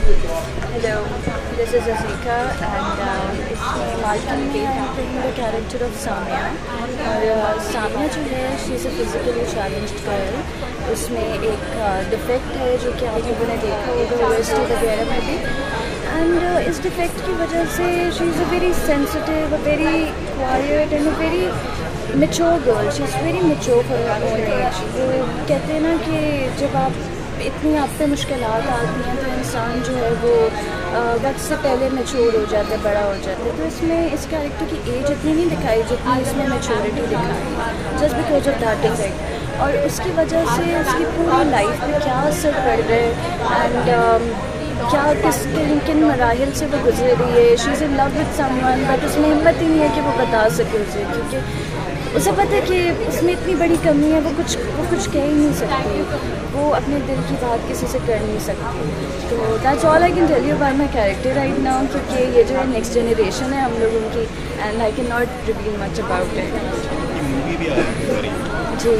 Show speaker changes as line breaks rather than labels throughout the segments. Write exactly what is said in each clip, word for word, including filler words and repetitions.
Hello, this is Azekah and um, इसमें marking के the character of Samia और uh, Samia जो है she is a physically challenged girl. उसमें एक डिफेक्ट uh, है जो कि आप लोगों ने देखा होगा ओएसटी वगैरह में भी एंड uh, इस डिफेक्ट की वजह से she is a very sensitive, a very quiet and a very mature girl. She is very mature for her own age. वो कहते हैं ना कि जब आप इतनी आप पे मुश्किलात आती हैं तो इंसान जो है वो वक्त से पहले मैच्योर हो जाता है, बड़ा हो जाता है. तो इसमें इस कैरेक्टर की एज इतनी नहीं दिखाई जितनी इसमें मैच्योरिटी दिखाई just because of that defect. और उसकी वजह से उसकी पूरी लाइफ पे क्या असर पड़ रहा है एंड um, क्या किस किन किन मराहिल से वो गुजर रही है. She is in love with someone but उसमें हिम्मत ही नहीं है कि वो बता सके उसे, क्योंकि उसे पता है कि उसमें इतनी बड़ी कमी है, वो कुछ वो कुछ कह ही नहीं सकती, वो अपने दिल की बात किसी से कर नहीं सकती. तो that's all I can tell you about my character right now, क्योंकि ये जो है नेक्स्ट जनरेशन है हम लोगों की and I can not reveal much about it. जी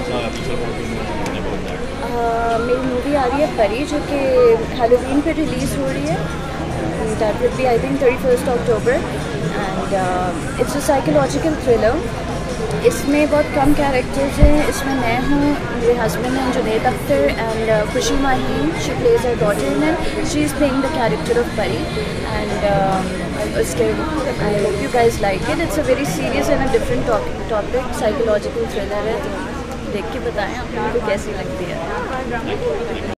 uh, मेरी मूवी आ रही है परी जो कि हैलोवीन पे रिलीज़ हो रही है. That will be I think thirty first October and it's a psychological thriller. इसमें बहुत कम कैरेक्टर्स हैं. इसमें मैं हूँ, मेरे हस्बैंड हैं Junaid Akhtar and Khushi Maheen, she plays her daughter in and she is playing the character of Pari and उसके I hope you guys like it. It's a very serious and a different topic, psychological thriller है. तो देख के बताएं आप लोगों को कैसी लगती है.